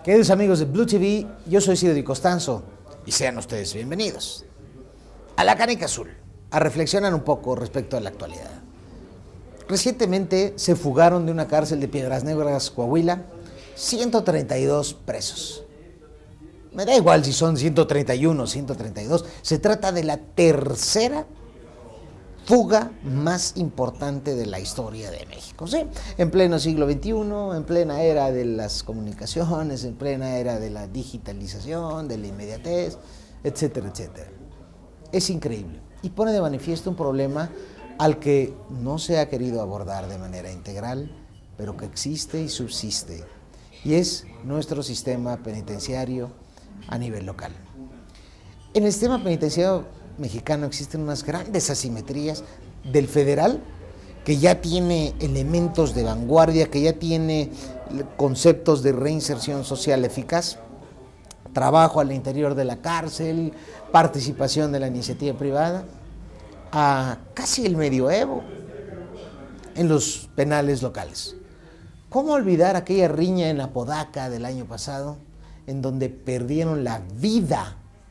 Queridos amigos de Blue TV, yo soy Ciro Di Costanzo y sean ustedes bienvenidos a La Canica Azul, a reflexionar un poco respecto a la actualidad. Recientemente se fugaron de una cárcel de Piedras Negras, Coahuila, 132 presos. Me da igual si son 131 o 132, se trata de la tercera fuga más importante de la historia de México, ¿sí? En pleno siglo XXI, en plena era de las comunicaciones, en plena era de la digitalización, de la inmediatez, etcétera, etcétera. Es increíble y pone de manifiesto un problema al que no se ha querido abordar de manera integral, pero que existe y subsiste, y es nuestro sistema penitenciario a nivel local. En el sistema penitenciario mexicano existen unas grandes asimetrías del federal, que ya tiene elementos de vanguardia, que ya tiene conceptos de reinserción social eficaz, trabajo al interior de la cárcel, participación de la iniciativa privada, a casi el medioevo en los penales locales. ¿Cómo olvidar aquella riña en Apodaca del año pasado, en donde perdieron la vida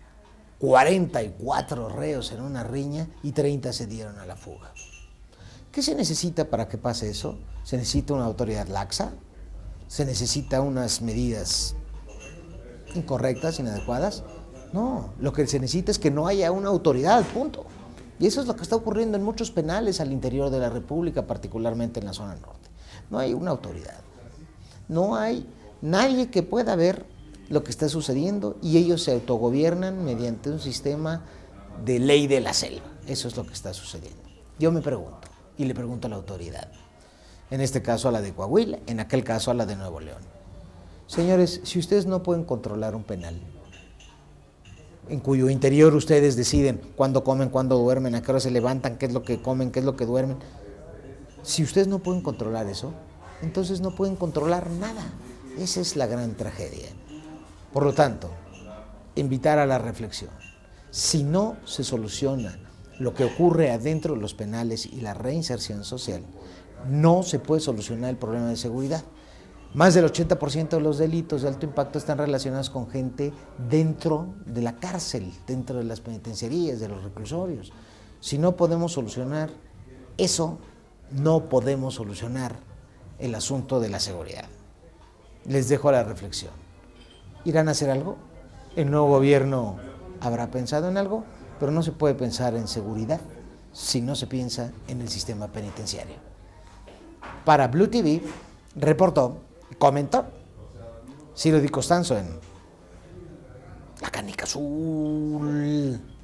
44 reos en una riña y 30 se dieron a la fuga? ¿Qué se necesita para que pase eso? ¿Se necesita una autoridad laxa? ¿Se necesita unas medidas incorrectas, inadecuadas? No, lo que se necesita es que no haya una autoridad, punto. Y eso es lo que está ocurriendo en muchos penales al interior de la República, particularmente en la zona norte. No hay una autoridad, no hay nadie que pueda ver lo que está sucediendo, y ellos se autogobiernan mediante un sistema de ley de la selva. Eso es lo que está sucediendo. Yo me pregunto, y le pregunto a la autoridad, en este caso a la de Coahuila, en aquel caso a la de Nuevo León: señores, si ustedes no pueden controlar un penal, en cuyo interior ustedes deciden cuándo comen, cuándo duermen, a qué hora se levantan, qué es lo que comen, qué es lo que duermen, si ustedes no pueden controlar eso, entonces no pueden controlar nada. Esa es la gran tragedia. Por lo tanto, invitar a la reflexión. Si no se soluciona lo que ocurre adentro de los penales y la reinserción social, no se puede solucionar el problema de seguridad. Más del 80% de los delitos de alto impacto están relacionados con gente dentro de la cárcel, dentro de las penitenciarías, de los reclusorios. Si no podemos solucionar eso, no podemos solucionar el asunto de la seguridad. Les dejo a la reflexión. ¿Irán a hacer algo? El nuevo gobierno habrá pensado en algo, pero no se puede pensar en seguridad si no se piensa en el sistema penitenciario. Para Blue TV, reportó y comentó Ciro Di Costanzo en La Canica Azul.